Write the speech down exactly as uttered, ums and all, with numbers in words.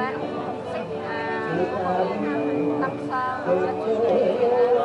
識誒tâm傷或者轉變咧。